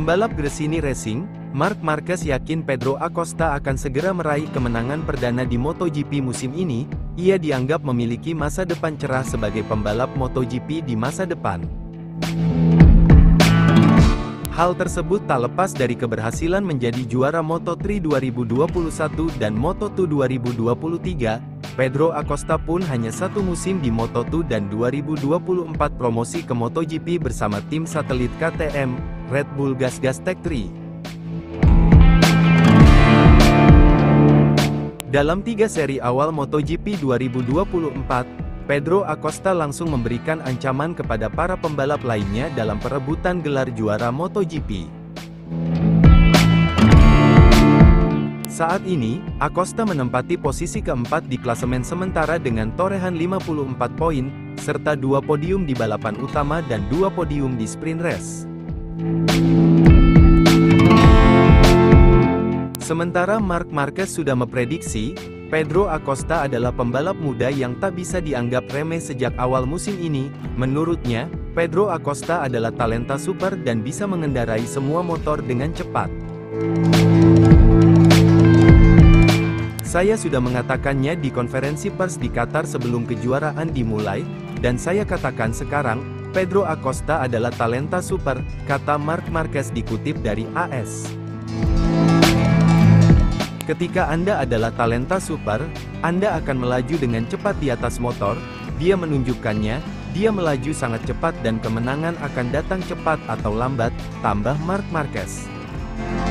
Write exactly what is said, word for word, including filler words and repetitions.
Pembalap Gresini Racing, Marc Marquez yakin Pedro Acosta akan segera meraih kemenangan perdana di MotoGP musim ini. Ia dianggap memiliki masa depan cerah sebagai pembalap MotoGP di masa depan. Hal tersebut tak lepas dari keberhasilan menjadi juara Moto tiga dua ribu dua puluh satu dan Moto dua dua ribu dua puluh tiga. Pedro Acosta pun hanya satu musim di Moto dua dan dua ribu dua puluh empat promosi ke MotoGP bersama tim satelit K T M, Red Bull Gas Gas Tech tiga. Dalam tiga seri awal MotoGP dua ribu dua puluh empat, Pedro Acosta langsung memberikan ancaman kepada para pembalap lainnya dalam perebutan gelar juara MotoGP. Saat ini, Acosta menempati posisi keempat di klasemen sementara dengan torehan lima puluh empat poin, serta dua podium di balapan utama dan dua podium di sprint race. Sementara Marc Marquez sudah memprediksi, Pedro Acosta adalah pembalap muda yang tak bisa dianggap remeh sejak awal musim ini. Menurutnya, Pedro Acosta adalah talenta super dan bisa mengendarai semua motor dengan cepat. Saya sudah mengatakannya di konferensi pers di Qatar sebelum kejuaraan dimulai, dan saya katakan sekarang, Pedro Acosta adalah talenta super, kata Marc Marquez dikutip dari A S. Ketika Anda adalah talenta super, Anda akan melaju dengan cepat di atas motor. Dia menunjukkannya, dia melaju sangat cepat dan kemenangan akan datang cepat atau lambat, tambah Marc Marquez.